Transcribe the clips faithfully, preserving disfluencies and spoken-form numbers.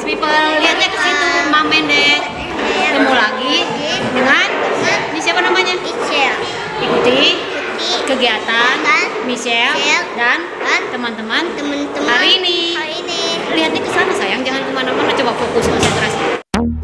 people, lihatnya ke situ. Mam Mendek ketemu lagi dengan ini siapa namanya? Ikuti kegiatan Michelle dan teman-teman hari ini. Lihatnya ke sana sayang, jangan kemana-mana, coba fokus konsentrasi.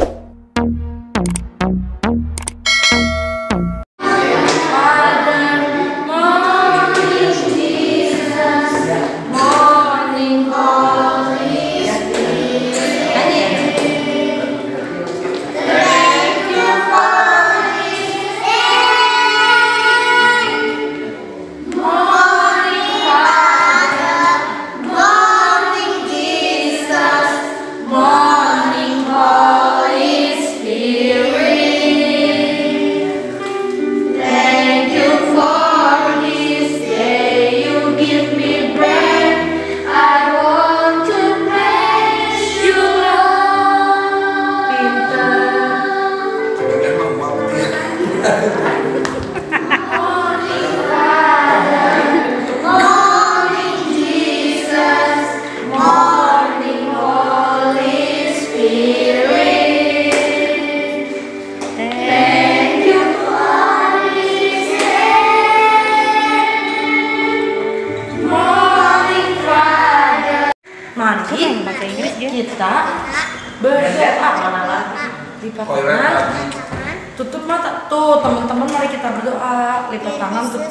Mari kita berdoa. Lipat tangan, tutup mata. Tuh teman-teman, mari kita berdoa. Lipat tangan, tutup.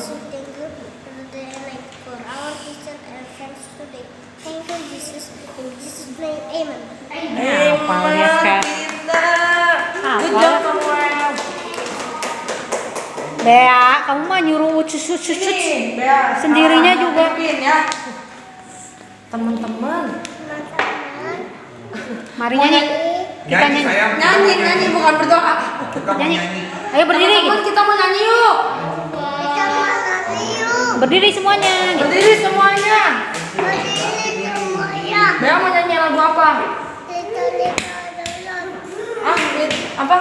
Bea, kamu mah nyuruh cucu-cucu sendirinya juga. Teman-teman, mari nyanyi. Kita nyanyi. Nyanyi, nyanyi bukan berdoa. Nyanyi. Ayo berdiri. Teman-teman, kita mau nyanyi yuk. Kita mau nyanyi yuk. Berdiri semuanya. Berdiri semuanya. Berdiri semuanya. Bea mau nyanyi lagu apa? Little little Ah, lit, apa?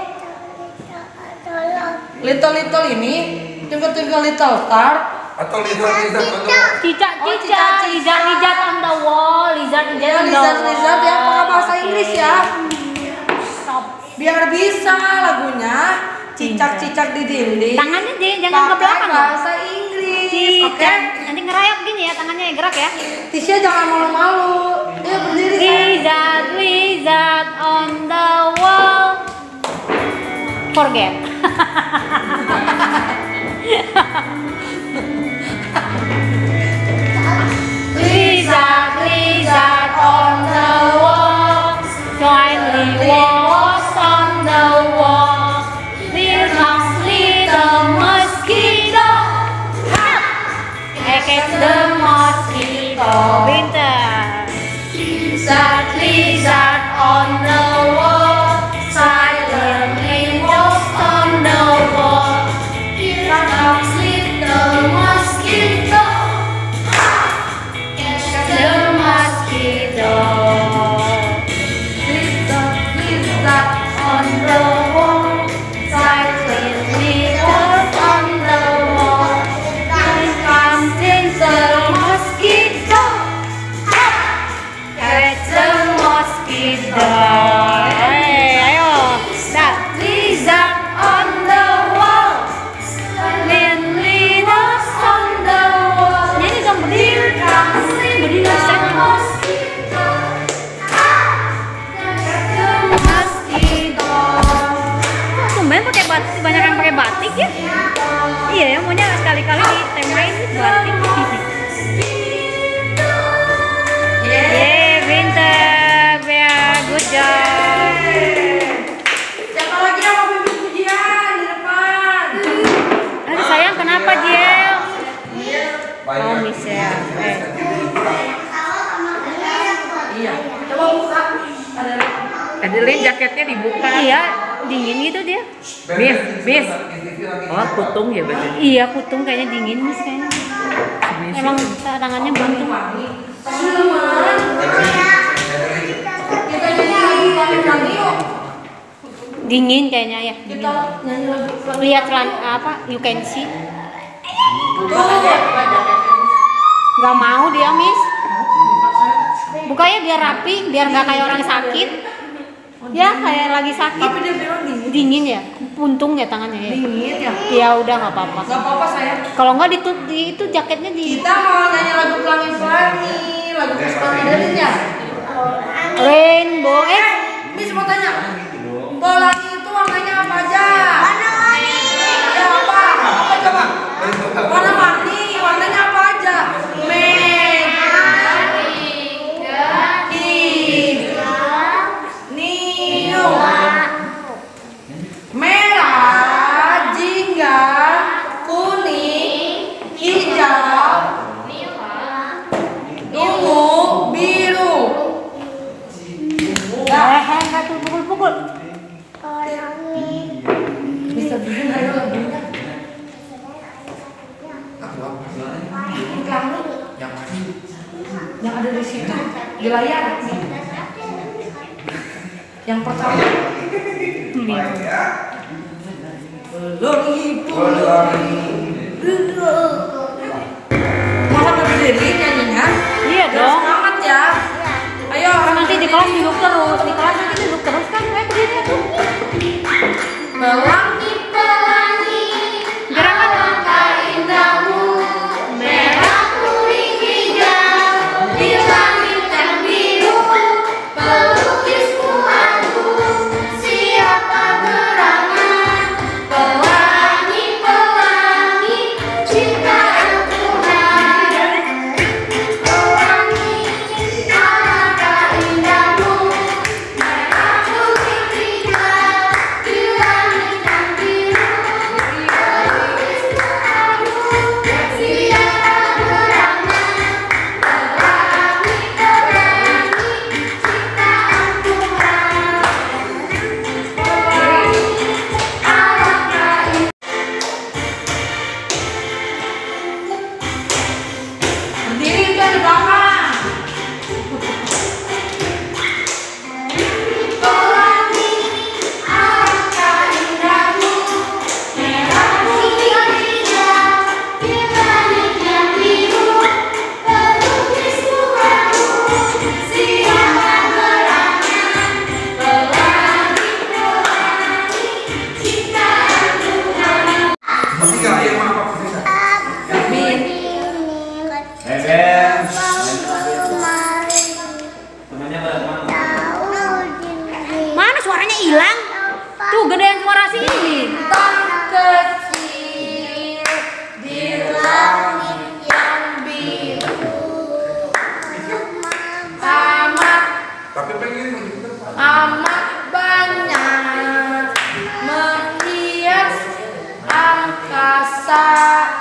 Little little ini, twinkle twinkle little star. Atau lizard lizard atau Cicak Oh, cicak, lizard lizard on the wall, lizard lizard Ya, on the lizard wall. lizard ya, pakai bahasa Inggris ya. Stop. Biar bisa lagunya cicak-cicak di dinding. Tangannya deh, jangan ke Pakai belakang. bahasa Inggris, oke? Cicak. Nanti ngerayap gini ya, tangannya gerak ya. Tisha jangan malu-malu. Dia berdiri. Lizard lizard on the wall. Forget. Lizard, lizard on the wall, shiny walls on the wall. Little little mosquito, I catch the mosquito. Pintar. Lizard, lizard on the wall, silently walks on the wall. Little little mosquito. The mosquito. Lizard, lizard on the wall, silently walks on the wall. Here comes the mosquito. Catch the mosquito. Hey, ayo. That lizard on the wall, silently walks on the wall. Nyanyi dong, berdiri. Berdiri sana. Tumben pakai batik, banyak yang pakai batik ya. Iya ya, maunya sekali-kali ditemain batik. Yeay, pintar, Bea, good job. Siapa lagi yang mau pimpin pujian di depan? Aduh sayang, kenapa Jiel? Oh banyak. Michelle. Eh. Iya. Coba buka. Ada Adeline jaketnya dibuka. Iya, dingin gitu dia. Miss, Miss. Oh, kutung ya berarti. Iya, kutung kayaknya dingin Miss kayaknya. Emang tangannya buntung. teman-teman. Kita nyanyi lagu lagi yuk. Dingin kayaknya ya. Kita nyanyi lagu. Lihat celan apa? You can see. Tuh. Gak mau dia Miss. Buka ya biar rapi, biar nggak kayak orang sakit. Ya kayak lagi sakit. Tapi dia bilang dingin. Dingin ya, puntung ya tangannya ya. Dingin ya. Ya udah nggak apa-apa. Gak apa-apa sayang. Kalau nggak ditut di itu jaketnya di. Kita mau nyanyi lagu pelangi-pelangi, lagu kesukaan Adeline ya. Rainbow. Eh, Miss mau tanya, pelangi itu warnanya apa aja? Warna-warni. Ya apa? Apa coba? Warna-warni, warnanya apa aja? Merah, hijau, merah, jingga, kuning, hijau, ungu, biru. eh, eh, nggak tuh pukul-pukul. Bisa bikin ayo lagunya. Yang ada di situ di layar. Yang pertama. Masa berdiri nyanyinya? Iya Biar dong. semangat ya. Ayo. Kan nanti di kelas duduk terus, di kelas nanti duduk terus kan kayak begini tuh. Pelangi, pelangi, Gerakan. alangkah indahmu, merah, kuning, hijau, di langit yang biru, pelukismu aku, siapa gerangan, pelangi, pelangi, ciptaan Tuhan. Pelangi, alangkah indahmu, merah, kuning, hijau, di langit yang biru, pelukismu aku, siapa gerangan, pelangi, pelangi, ciptaan Tuhan. Alangkah berdiri kan di belakang. Pelangi, alangkah indahmu, merah, kuning, hijau, di langit yang biru, pelukismu aku, siapa gerangan, pelangi, pelangi, ciptaan Tuhan. Masih nggak yang apa bisa? Bin. Beben. Mana suaranya hilang? Tuh gedean suara sini. Bintang kecil di langit yang biru, amat Tapi pengen amat banyak menghias angkasa.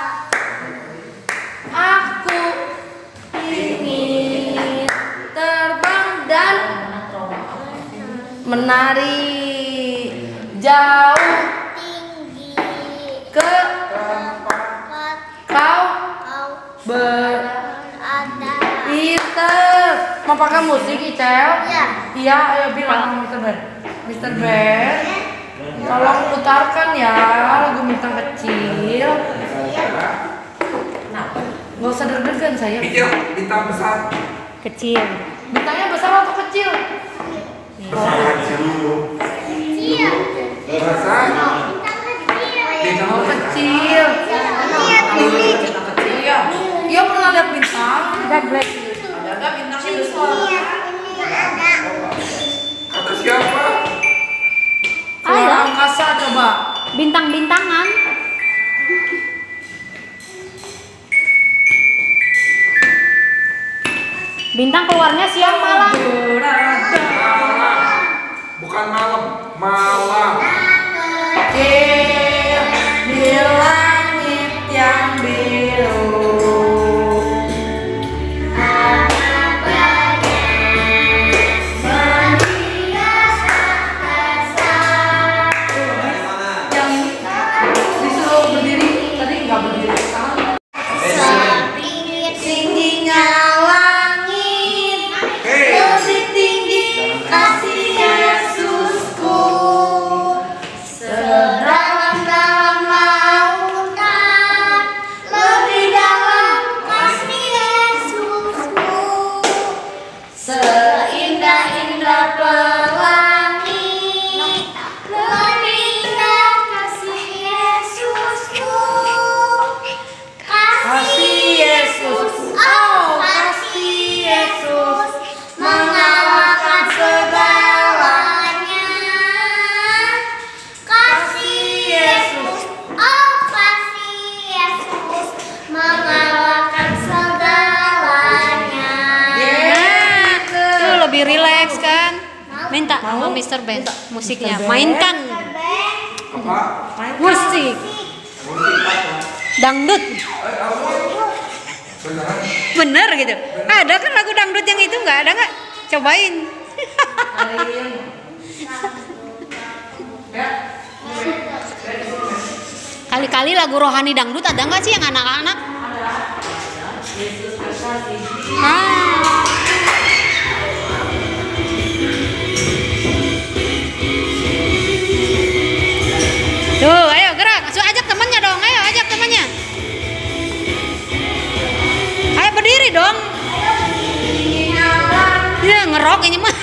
Aku ingin terbang dan menari jauh ke kau Mister mau pakai musik Icel? Iya, ayo bilang sama Mister Ben. Mister Ben, tolong putarkan ya lagu Bintang Kecil. Nah, nggak usah deg-degan saya. Kecil, bintang besar. Kecil. Bintangnya besar atau kecil? Besar dulu. Besar. Bintang Oh, kecil. Bintang kecil. Iya pernah lihat bintang? God bless. Ada nggak bintangnya besar? Kata siapa? Suara Ada. angkasa coba. Bintang-bintangan. Bintang keluarnya siang malam. Berada Bukan malam, malam. kecil di langit yang biru. Yang disuruh berdiri tadi nggak berdiri sekarang. Tingginya langit, Hei. lebih tinggi kasih Yesusku. pelangi, berilah kasih Yesusku, Kasih Yesus, oh kasih Yesus, mengalahkan segalanya. Kasih Yesus, oh kasih Yesus, mengalahkan segalanya. Nah, tuh lebih rileks kan? Minta sama mister Band musiknya. mister Band. Mainkan Apa? musik dangdut. Beneran? Bener gitu. Ada kan lagu dangdut yang itu nggak ada nggak? Cobain. Kali-kali lagu rohani dangdut ada nggak sih yang anak-anak? Ah. Tuh, ayo gerak. So, ajak temannya dong. Ayo, ajak temannya. Ayo berdiri dong. Ya ngerok ini mah.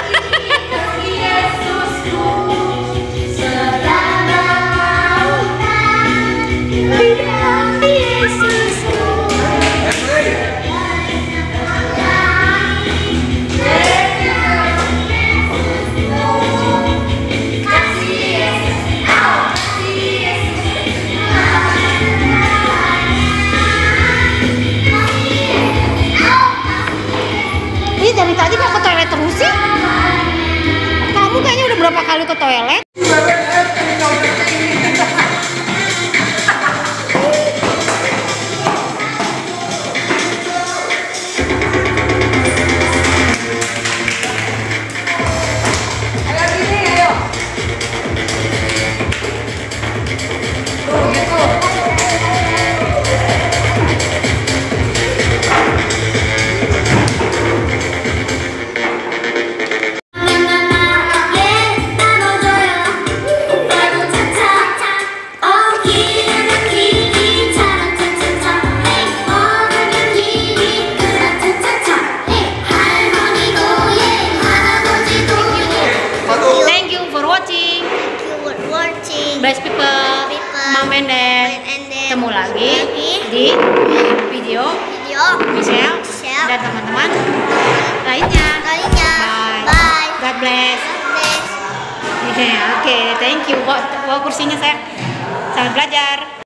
Ini dari tadi kok ke toilet terus sih? Kamu kayaknya udah berapa kali ke toilet? Thank you for watching. Thank you for watching. Bless people, People. Mom and Dad. And then Ketemu lagi di video video Michelle Michelle. dan teman-teman lainnya. Lainnya. Bye. Bye. God bless. Bless. Oke, thank you. Bawa, bawa kursinya saya. Selamat belajar.